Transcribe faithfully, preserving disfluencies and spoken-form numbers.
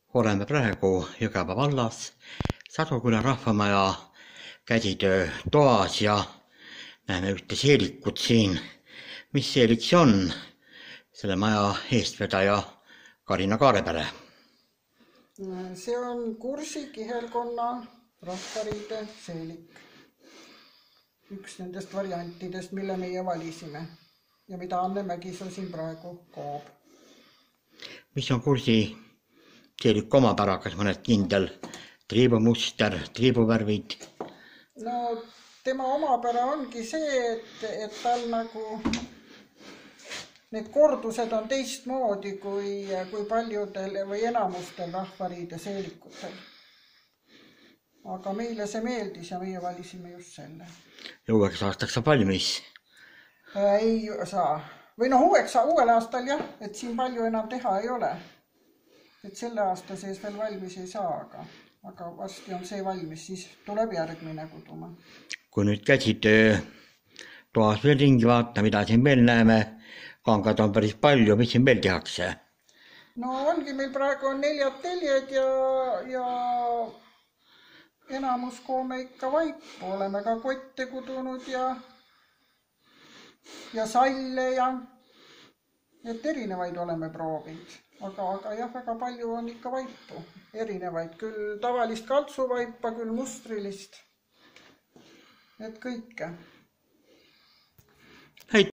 Oleme praegu Jõgeva vallas Saduküla rahvamaja käsitöö toas ja näeme ühte seelikut siin. Mis seelik see on? Selle maja eestvedaja Karina Kaarepere. See on Kursi kihelkonna rahvariide seelik. Üks nendest variantidest, mille meie valisime ja mida Anne Mägisoo siin praegu koob. Mis on Kursi seelik omapära, kas mõned kindel triibumuster, triibuvärvid? No tema omapära ongi see, et, et tal nagu need kordused on teistmoodi kui, kui paljudel või enamustel rahvariide seelikutel. Aga meile see meeldis ja meie valisime just selle. Ja uueks aastaks saab valmis? Ei saa. Või noh, uueks, uuel aastal jah, et siin palju enam teha ei ole. Et selle aasta sees veel valmis ei saa, aga, aga vasti on see valmis, siis tuleb järgmine kuduma. Kui nüüd käsitöö toas veel ringi vaata, mida siin veel näeme, kangad on päris palju, mis siin veel tehakse? No ongi, meil praegu on neljad teljed ja, ja enamus koome ikka vaipu. Oleme ka kotte kudunud ja, ja salle ja et erinevaid oleme proovinud. Aga, aga jah, väga palju on ikka vaipu. Erinevaid, küll tavalist kaltsuvaipa, küll mustrilist. Et kõike.